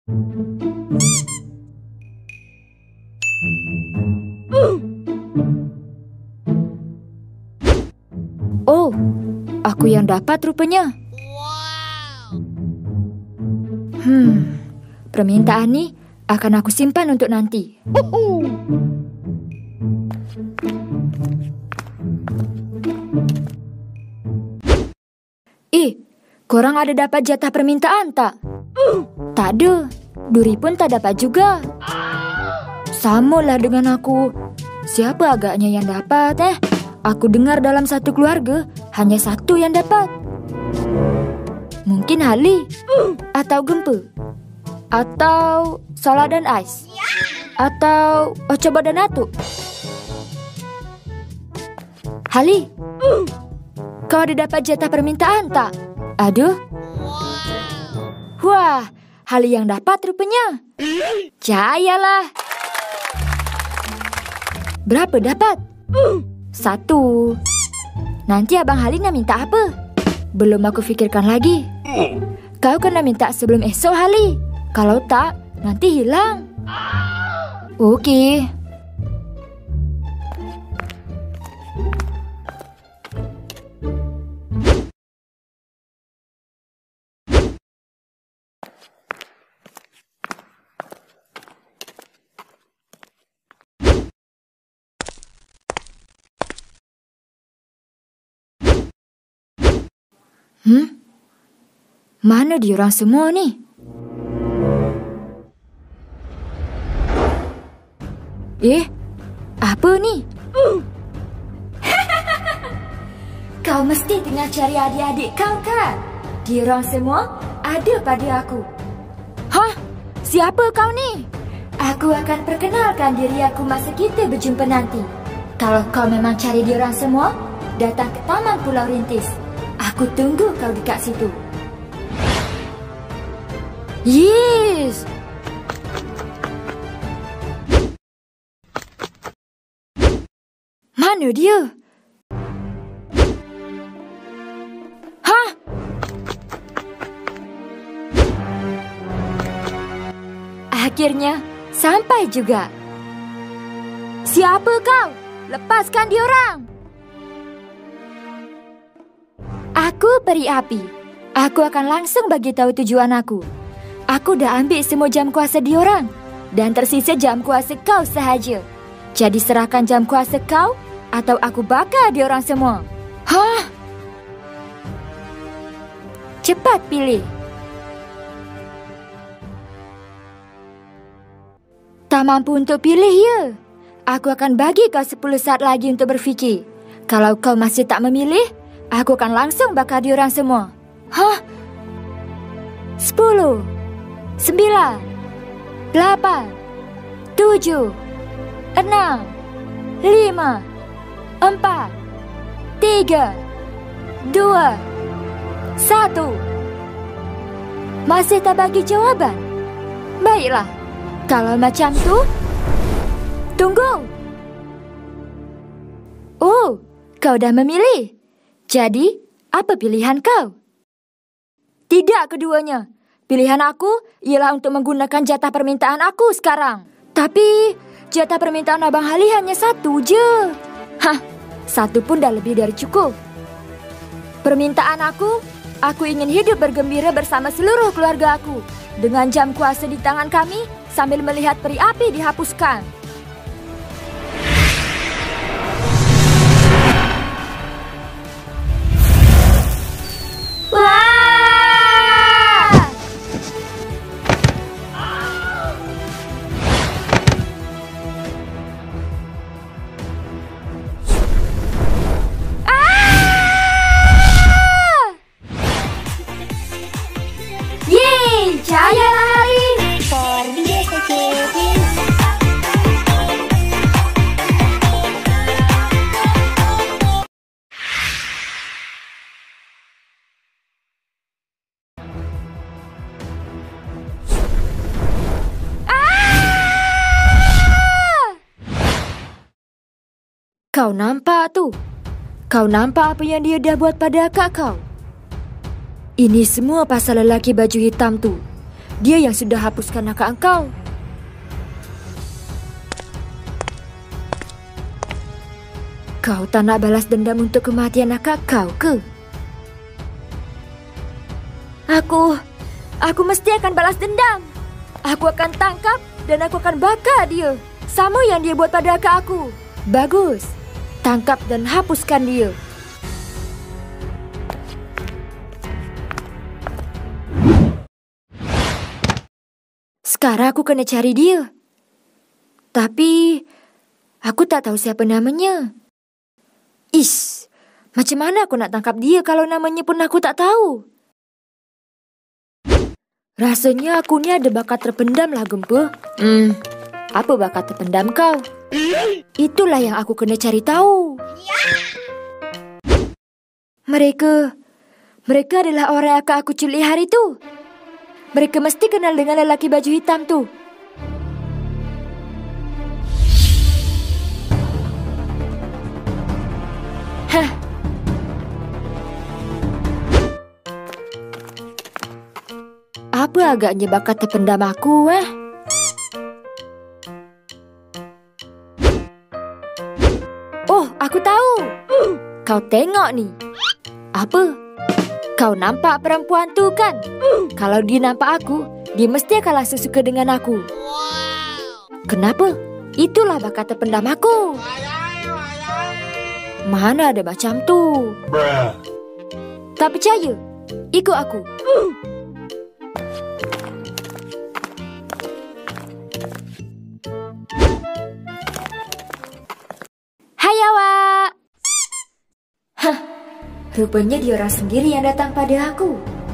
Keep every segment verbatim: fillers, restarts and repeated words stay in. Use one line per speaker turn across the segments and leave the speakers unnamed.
Oh, aku yang dapat rupanya. Hmm, permintaan ni akan aku simpan untuk nanti. Eh, korang ada dapat jatah permintaan tak? Tak ada. Duri pun tak dapat juga. Samalah dengan aku. Siapa agaknya yang dapat eh? Aku dengar dalam satu keluarga hanya satu yang dapat. Mungkin Hali. Atau Gempa. Atau Sola dan Ais. Atau Ocoba dan Atuk. Hali, kau ada dapat jatah permintaan tak? Ada? Wah, Hali yang dapat rupanya. Jayalah. Berapa dapat? Satu. Nanti Abang Hali nak minta apa? Belum aku fikirkan lagi. Kau kena minta sebelum esok, Hali. Kalau tak, nanti hilang. Okey. Hmm? Mana diorang semua ni? Eh, apa ni? Kau mesti tengah cari adik-adik kau kan? Diorang semua ada pada aku. Hah? Siapa kau ni? Aku akan perkenalkan diri aku masa kita berjumpa nanti. Kalau kau memang cari diorang semua, datang ke Taman Pulau Rintis. Aku tunggu kau dekat situ. Yes! Mana dia? Hah? Akhirnya sampai juga. Siapa kau? Lepaskan diorang. Aku peri api. Aku akan langsung bagi tahu tujuan aku. Aku dah ambil semua jam kuasa diorang dan tersisa jam kuasa kau sahaja. Jadi serahkan jam kuasa kau atau aku bakar diorang semua. Hah? Cepat pilih. Tak mampu untuk pilih, ya? Aku akan bagi kau sepuluh saat lagi untuk berfikir. Kalau kau masih tak memilih, aku akan langsung bakar diorang semua. Hah? Sepuluh. Sembilan. Lapan. Tujuh. Enam. Lima. Empat. Tiga. Dua. Satu. Masih tak bagi jawapan? Baiklah. Kalau macam tu, tunggu. Oh, kau dah memilih. Jadi, apa pilihan kau? Tidak keduanya. Pilihan aku ialah untuk menggunakan jatah permintaan aku sekarang. Tapi, jatah permintaan Abang Hali hanya satu je. Hah, satu pun dah lebih dari cukup. Permintaan aku, aku ingin hidup bergembira bersama seluruh keluarga aku. Dengan jam kuasa di tangan kami, sambil melihat peri api dihapuskan. Wah! Kau nampak tu? Kau nampak apa yang dia dah buat pada akak kau? Ini semua pasal lelaki baju hitam tu. Dia yang sudah hapuskan nakak engkau. Kau tak nak balas dendam untuk kematian nakak kau ke? Aku, aku mesti akan balas dendam. Aku akan tangkap dan aku akan bakar dia. Sama yang dia buat pada akak aku. Bagus. Tangkap dan hapuskan dia. Sekarang aku kena cari dia. Tapi aku tak tahu siapa namanya. Ish, macam mana aku nak tangkap dia kalau namanya pun aku tak tahu? Rasanya aku ni ada bakat terpendam lah, Gempa. Hmm, apa bakat terpendam kau? Itulah yang aku kena cari tahu. Mereka, mereka adalah orang yang akan aku culik hari tu. Mereka mesti kenal dengan lelaki baju hitam tu. Hah. Apa agaknya bakat terpendam aku, eh? Oh, aku tahu. Kau tengok ni. Apa? Kau nampak perempuan tu kan? Kalau dia nampak aku, dia mesti akan langsung suka dengan aku. Kenapa? Itulah bakat terpendam aku. Mana ada macam tu? Tak percaya? Ikut aku. Hai awak. Hah, rupanya dia orang sendiri yang datang pada aku.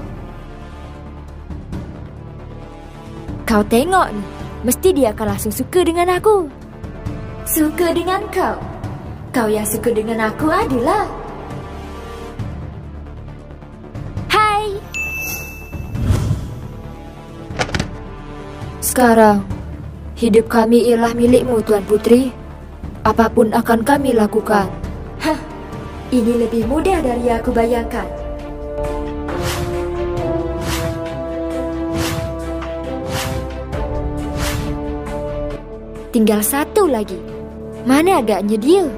Kau tengok ni, mesti dia akan langsung suka dengan aku. Suka dengan kau? Kau yang suka dengan aku adalah. Hai. Sekarang, hidup kami ialah milikmu, Tuan Putri. Apapun akan kami lakukan. Hah, ini lebih mudah dari yang aku bayangkan. Tinggal satu lagi. Mana agaknya dia?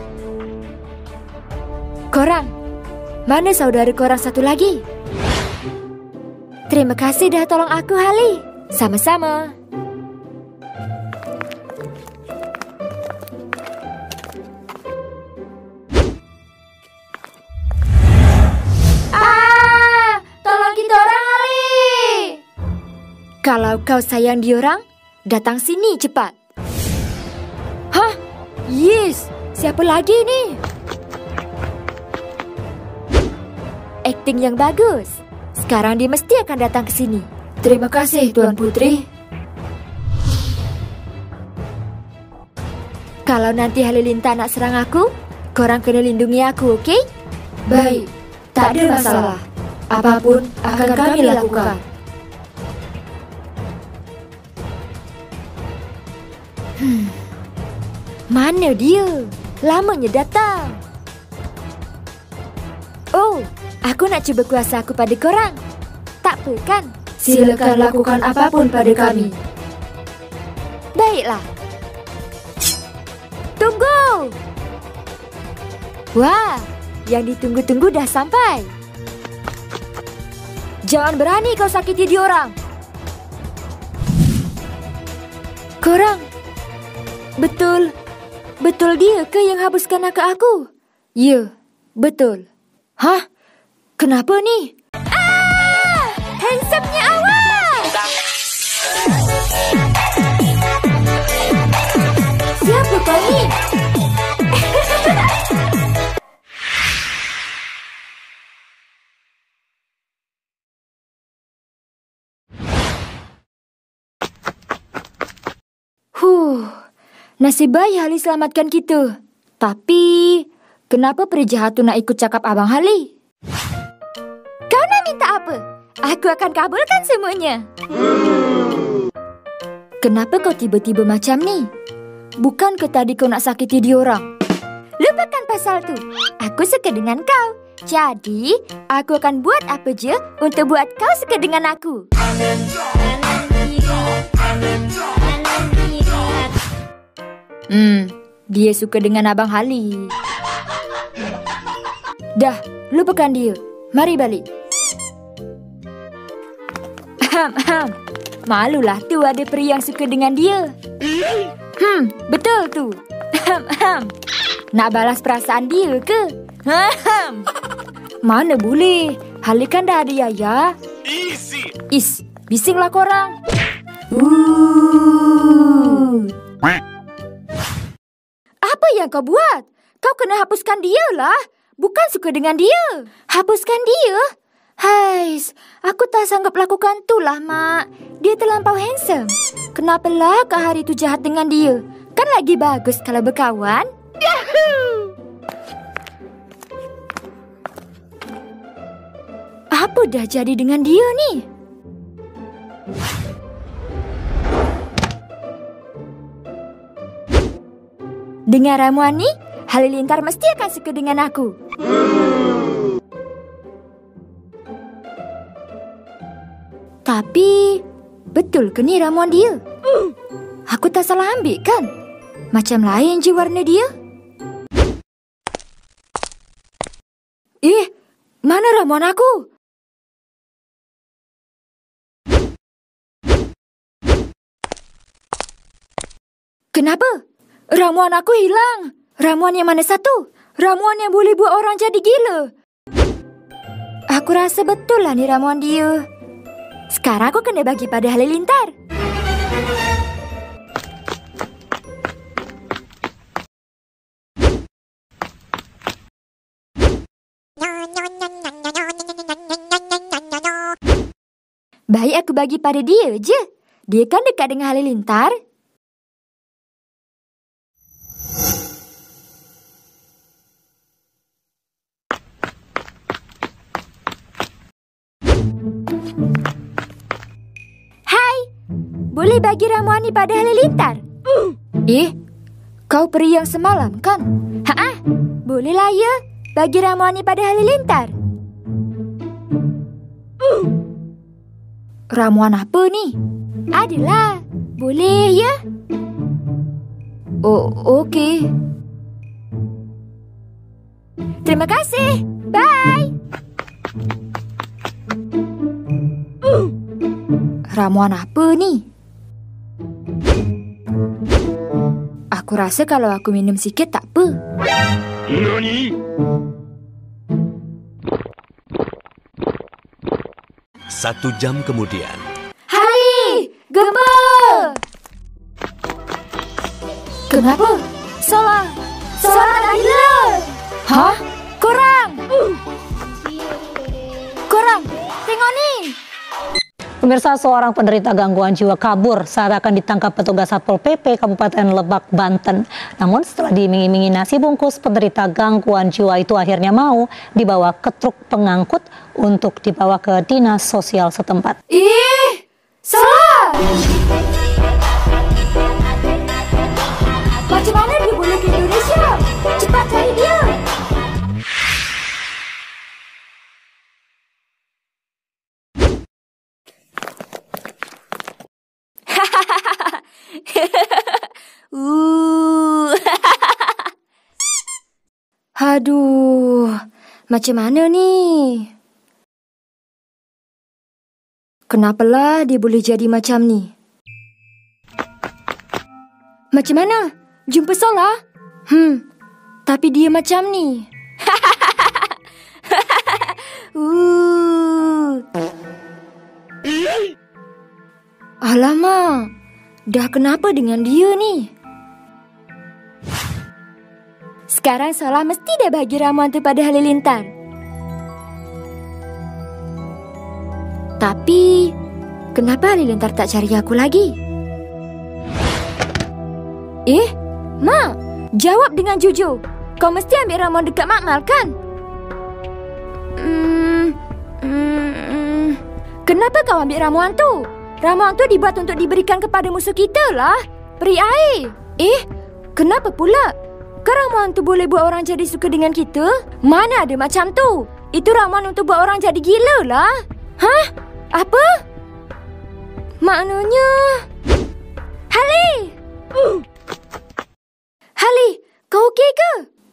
Korang, mana saudara korang satu lagi? Terima kasih dah tolong aku, Hali. Sama-sama. Ah, tolong kita orang, Hali. Kalau kau sayang diorang, datang sini cepat. Hah? Yes, siapa lagi ni? Akting yang bagus. Sekarang dia mesti akan datang ke sini. Terima kasih, Tuan Putri. Kalau nanti Halilintar nak serang aku, korang kena lindungi aku, okey? Baik, tak ada masalah. Apapun akan kami lakukan. Hmm. Mana dia? Lamanya datang. Oh, aku nak cuba kuasa aku pada korang. Tak apa kan? Silakan lakukan apapun pada kami. Baiklah. Tunggu. Wah, yang ditunggu-tunggu dah sampai. Jangan berani kau sakiti diorang. Korang, betul, betul dia ke yang hapuskan nakak aku? Ya, betul. Hah? Kenapa ni? Ah! Handsome-nya awak! Siapa kau ni? Huh, nasib baik Hali selamatkan kita. Tapi, kenapa peri jahat tu nak ikut cakap Abang Hali? Kau nak minta apa? Aku akan kabulkan semuanya. Kenapa kau tiba-tiba macam ni? Bukankah tadi kau nak sakiti diorang? Lupakan pasal tu. Aku suka dengan kau. Jadi, aku akan buat apa je untuk buat kau suka dengan aku. Hmm, dia suka dengan Abang Hali. Dah, lupakan dia. Mari balik. Ahem, ahem. Malulah tu ada peri yang suka dengan dia. Hmm, betul tu. Ahem, ahem. Nak balas perasaan dia ke? Ahem. Mana boleh. Hali kan dah ada Yaya.
Easy.
Is, bisinglah korang. Uh. Apa yang kau buat? Kau kena hapuskan dia lah. Bukan suka dengan dia. Hapuskan dia? Hais, aku tak sanggup lakukan tu lah, Mak. Dia terlampau handsome. Kenapalah Kak Hari tu jahat dengan dia? Kan lagi bagus kalau berkawan. Yahoo! Apa dah jadi dengan dia ni? Dengan ramuan ni, Halilintar mesti akan suka dengan aku. Tapi, betul ke ni ramuan dia? Aku tak salah ambil kan? Macam lain je warna dia. Eh, mana ramuan aku? Kenapa? Ramuan aku hilang. Ramuan yang mana satu? Ramuan yang boleh buat orang jadi gila. Aku rasa betul lah ni ramuan dia. Sekarang aku kena bagi pada Halilintar. Baik aku bagi pada dia je. Dia kan dekat dengan Halilintar. Boleh bagi ramuan ni pada Halilintar? Eh, kau peri yang semalam kan? Haa, bolehlah ya bagi ramuan ni pada Halilintar. Ramuan apa ni? Adalah, boleh ya? Oh, okey. Terima kasih. Bye. Ramuan apa ni? Aku rasa kalau aku minum sikit tak apa.
Nani? Satu jam kemudian.
Hari! Gempa! Kenapa? Salah! Salah tak gila! Hah? Korang! Korang! Tengok ni!
Pemirsa, seorang penderita gangguan jiwa kabur saat akan ditangkap petugas Satpol P P Kabupaten Lebak, Banten. Namun setelah diiming-imingi nasi bungkus, penderita gangguan jiwa itu akhirnya mau dibawa ke truk pengangkut untuk dibawa ke dinas sosial setempat.
Ih, salah! Macam mana dia boleh ke Indonesia? Cepat cari dia! uh. Aduh, macam mana ni? Kenapalah dia boleh jadi macam ni? Macam mana? Jumpa Solah? Hmm, tapi dia macam ni. uh. Alamak, dah kenapa dengan dia ni? Sekarang Solah mesti dah bagi ramuan tu pada Halilintar. Tapi, kenapa Halilintar tak cari aku lagi? Eh, Mak, jawab dengan jujur. Kau mesti ambil ramuan dekat Mak Mal, kan? Hmm, hmm, kenapa kau ambil ramuan tu? Ramuan tu dibuat untuk diberikan kepada musuh kita lah. Peri air. Eh, kenapa pula? Kan ramuan tu boleh buat orang jadi suka dengan kita? Mana ada macam tu? Itu ramuan untuk buat orang jadi gila lah. Hah? Apa? Maknanya... Hali! Uh.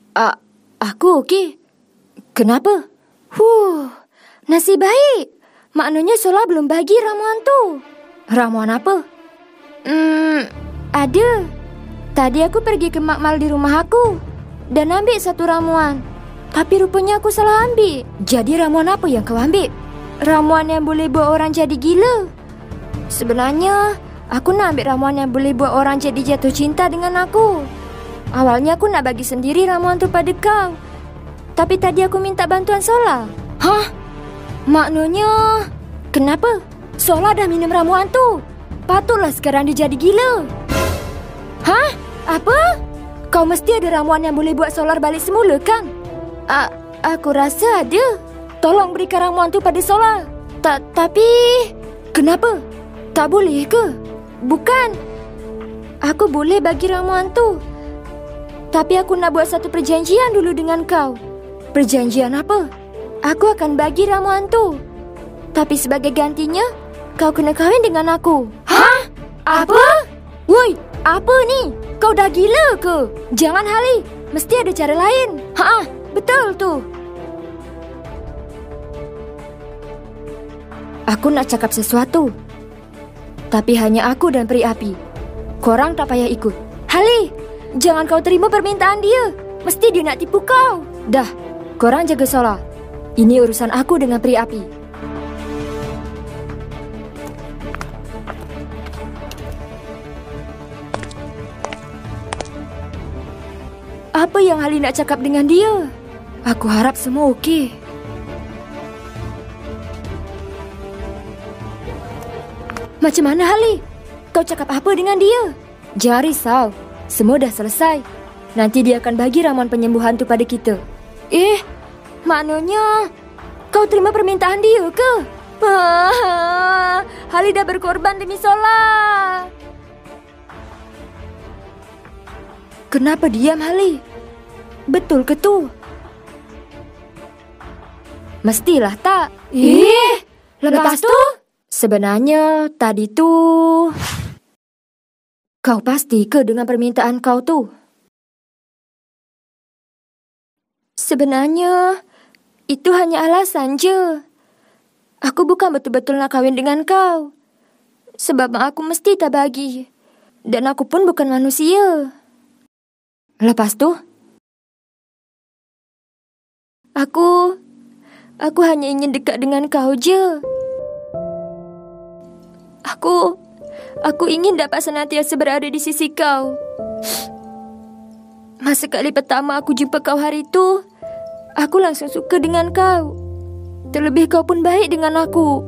A aku okey. Kenapa? Huh, nasib baik. Maknanya Sola belum bagi ramuan tu. Ramuan apa? Hmm, ada. Tadi aku pergi ke makmal di rumah aku dan ambil satu ramuan. Tapi rupanya aku salah ambil. Jadi ramuan apa yang kau ambil? Ramuan yang boleh buat orang jadi gila. Sebenarnya, aku nak ambil ramuan yang boleh buat orang jadi jatuh cinta dengan aku. Awalnya aku nak bagi sendiri ramuan tu pada kau. Tapi tadi aku minta bantuan Sola. Hah? Maknanya, kenapa? Sola dah minum ramuan tu. Patutlah sekarang dia jadi gila. Hah? Apa? Kau mesti ada ramuan yang boleh buat Solar balik semula, kan? A aku rasa ada. Tolong berikan ramuan tu pada Sola. Ta tapi, kenapa? Tak boleh ke? Bukan. Aku boleh bagi ramuan tu. Tapi aku nak buat satu perjanjian dulu dengan kau. Perjanjian apa? Aku akan bagi ramuan tu. Tapi sebagai gantinya, kau kena kahwin dengan aku. Hah? Apa? Woi, apa ni? Kau dah gila ke? Jangan, Hali. Mesti ada cara lain. Haa, betul tu. Aku nak cakap sesuatu. Tapi hanya aku dan peri api. Korang tak payah ikut. Hali, jangan kau terima permintaan dia. Mesti dia nak tipu kau. Dah, korang jaga Sola. Ini urusan aku dengan peri api. Apa yang Hali nak cakap dengan dia? Aku harap semua okey. Macam mana, Hali? Kau cakap apa dengan dia? Jangan risau. Semua dah selesai. Nanti dia akan bagi ramuan penyembuhan tu pada kita. Eh, maknanya kau terima permintaan dia ke? Ah, Hali dah berkorban demi Sola. Kenapa diam, Hali? Betul ke tu? Mestilah tak? Eh, lepas tu? Sebenarnya tadi tu... Kau pasti ke dengan permintaan kau tu? Sebenarnya, itu hanya alasan je. Aku bukan betul-betul nak kahwin dengan kau. Sebab aku mesti tak bagi. Dan aku pun bukan manusia. Lepas tu? Aku... Aku hanya ingin dekat dengan kau je. Aku... Aku ingin dapat senantiasa berada di sisi kau. Masa kali pertama aku jumpa kau hari tu, aku langsung suka dengan kau. Terlebih kau pun baik dengan aku.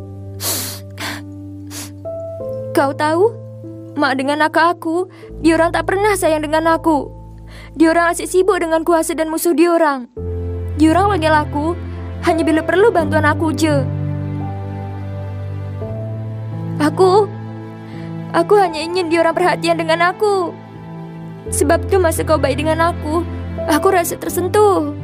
Kau tahu, mak dengan akak aku, diorang tak pernah sayang dengan aku. Diorang asyik sibuk dengan kuasa dan musuh diorang. Diorang panggil aku hanya bila perlu bantuan aku je. Aku... Aku hanya ingin diorang perhatian dengan aku. Sebab tu masa kau baik dengan aku, aku rasa tersentuh.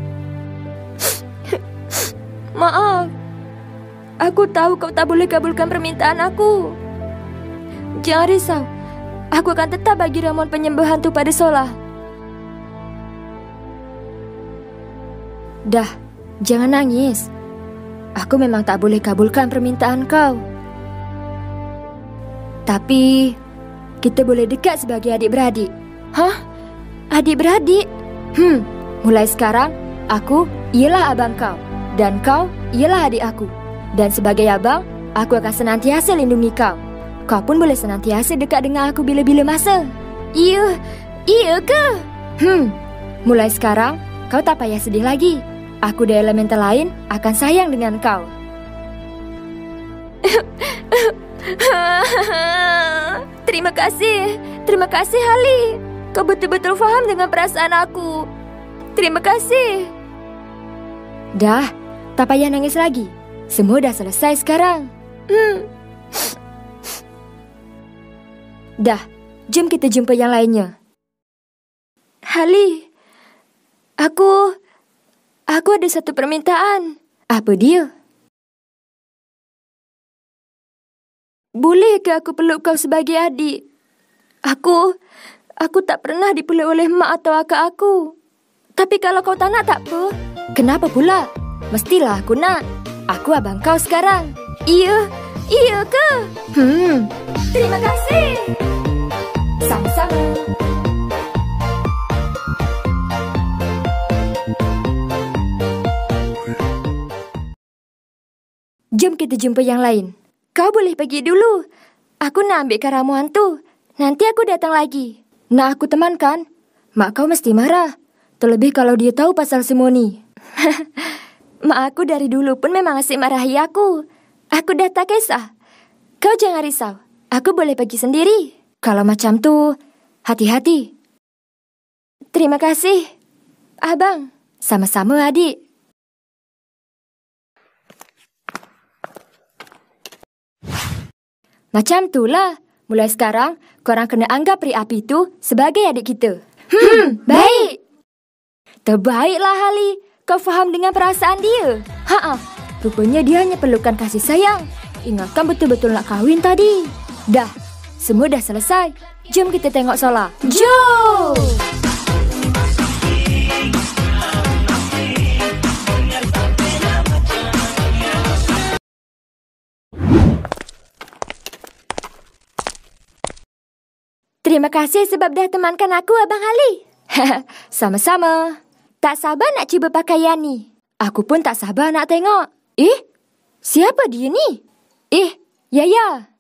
Maaf. Aku tahu kau tak boleh kabulkan permintaan aku. Jangan risau. Aku akan tetap bagi ramuan penyembuhan tu pada Sola. Dah, jangan nangis. Aku memang tak boleh kabulkan permintaan kau. Tapi, kita boleh dekat sebagai adik-beradik. Hah? Adik-beradik? Hmm, mulai sekarang, aku ialah abang kau. Dan kau ialah adik aku. Dan sebagai abang, aku akan senantiasa lindungi kau. Kau pun boleh senantiasa dekat dengan aku bila-bila masa. Iya, iya ke? Hmm, mulai sekarang, kau tak payah sedih lagi. Aku dan elemental lain akan sayang dengan kau. Terima kasih. Terima kasih, Hali. Kau betul-betul faham dengan perasaan aku. Terima kasih. Dah, tak payah nangis lagi. Semua dah selesai sekarang. Hmm. Dah, jom kita jumpa yang lainnya. Hali, aku... Aku ada satu permintaan. Apa dia? Boleh ke aku peluk kau sebagai adik? Aku, aku tak pernah dipeluk oleh mak atau akak aku. Tapi kalau kau tak nak tak apa. Kenapa pula? Mestilah aku nak. Aku abang kau sekarang. Iya, iya ke? Hmm, terima kasih. Sama-sama. Jom kita jumpa yang lain. Kau boleh pergi dulu. Aku nak ambilkan ramuan tu. Nanti aku datang lagi. Nak aku temankan? Mak kau mesti marah. Terlebih kalau dia tahu pasal semua ni. Mak aku dari dulu pun memang asyik marahi aku. Aku dah tak kisah. Kau jangan risau. Aku boleh pergi sendiri. Kalau macam tu, hati-hati. Terima kasih, abang. Sama-sama, adik. Macam itulah. Mulai sekarang, korang kena anggap Peri Api tu sebagai adik kita. Hmm, baik. Terbaiklah, Hali. Kau faham dengan perasaan dia. Haa, rupanya dia hanya perlukan kasih sayang. Ingatkan betul-betul nak kahwin tadi. Dah, semua dah selesai. Jom kita tengok solat. Jom! Terima kasih sebab dah temankan aku, Abang Ali. Sama-sama. Tak sabar nak cuba pakaian ni. Aku pun tak sabar nak tengok. Eh, siapa dia ni? Eh, Yaya.